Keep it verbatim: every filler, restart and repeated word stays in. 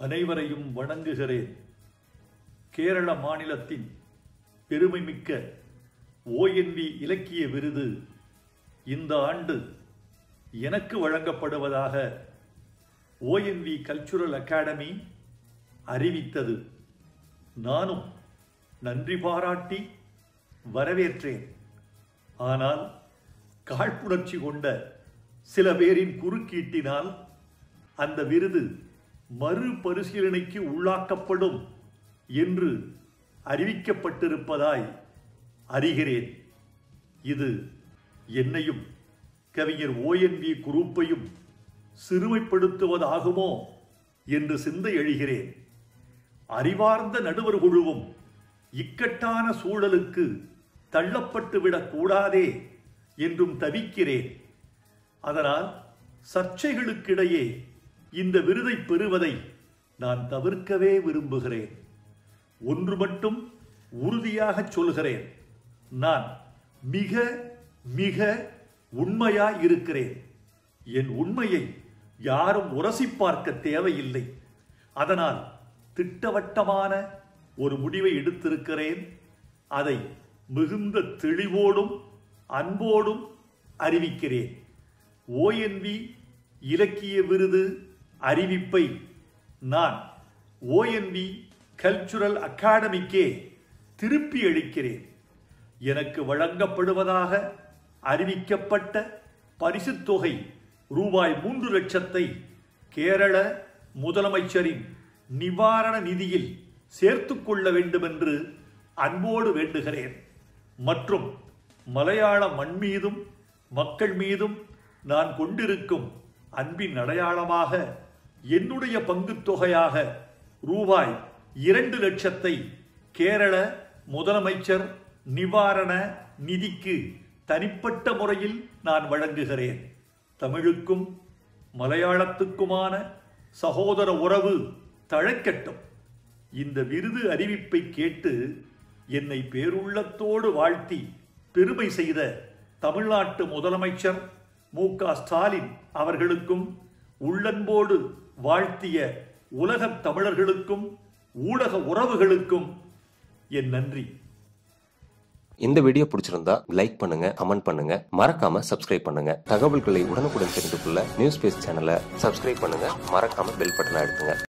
அனைவரையும் வணங்குகிறேன். கேரள மாநிலத்தின் பெருமைமிக்க ஓ என் வி இலக்கிய விருது இந்த ஆண்டு எனக்கு வழங்கப்படுவதாக O N V cultural academy அறிவித்தது. நானும் நன்றி பாராட்டி வரவேற்றேன். ஆனால் காழ்ப்புணர்ச்சி கொண்ட சில பேரின் குறுக்கீட்டினால் அந்த விருது மறுபரிசீலனைக்கு உள்ளாக்கப்படும் என்று அறிவிக்கப்பட்டிருப்பதாய் அறிகிறேன். இது என்னையும் கவிஞர் ஓ என் வி குரூப்பையும் சிறுமைப்படுத்துவதாகுமோ என்று சிந்தை எழுகிறேன். அறிவார்ந்த நடுவர் குழுவும் இக்கட்டான சூழலுக்கு தள்ளப்பட்டுவிடக் கூடாதே என்றும் தவிக்கிறேன். அதனால் சர்ச்சைகளுக்கிடையே இந்த விருதை பெறுவதை நான் தவிர்க்கவே விரும்புகிறேன். ஒன்று மட்டும் உறுதியாக சொல்கிறேன், நான் மிக மிக உண்மையாய் இருக்கிறேன். என் உண்மையை யாரும் உரசி பார்க்க தேவையில்லை. அதனால் திட்டவட்டமான ஒரு முடிவை எடுத்திருக்கிறேன். அதை மிகுந்த தெளிவோடும் அன்போடும் அறிவிக்கிறேன். ஓ என் வி இலக்கிய விருது அறிவிப்பை நான் ஓ என் வி கல்ச்சுரல் அகாடமிக்கே திருப்பி அளிக்கிறேன். எனக்கு வழங்கப்படுவதாக அறிவிக்கப்பட்ட பரிசுத் தொகை ரூபாய் மூன்று லட்சத்தை கேரள முதலமைச்சரின் நிவாரண நிதியில் சேர்த்து கொள்ள வேண்டும் என்று அன்போடு வேண்டுகிறேன். மற்றும் மலையாள மண் மீதும் மக்கள் மீதும் நான் கொண்டிருக்கும் அன்பின் அடையாளமாக என்னுடைய பங்கு தொகையாக ரூபாய் இரண்டு லட்சத்தை கேரள முதலமைச்சர் நிவாரண நிதிக்கு தனிப்பட்ட முறையில் நான் வழங்குகிறேன். தமிழுக்கும் மலையாளத்துக்குமான சகோதர உறவு தழைக்கட்டும். இந்த விருது அறிவிப்பை கேட்டு என்னை பேருள்ளத்தோடு வாழ்த்தி பெருமை செய்த தமிழ்நாட்டு முதலமைச்சர் மு க ஸ்டாலின் அவர்களுக்கும், உள்ளன்போடு வாழ்த்திய உலகத் தமிழர்களுக்கும் ஊடக உறவுகளுக்கும் என் நன்றி. இந்த வீடியோ பிடிச்சிருந்தா லைக் பண்ணுங்க, கமெண்ட் பண்ணுங்க, மறக்காம சப்ஸ்கிரைப் பண்ணுங்க. தகவல்களை உடனுக்குடன் தெரிந்து கொள்ள நியூஸ் பேஸ் சேனலை சப்ஸ்கிரைப் பண்ணுங்க. மறக்காம பெல் பட்டனை அழுத்துங்க.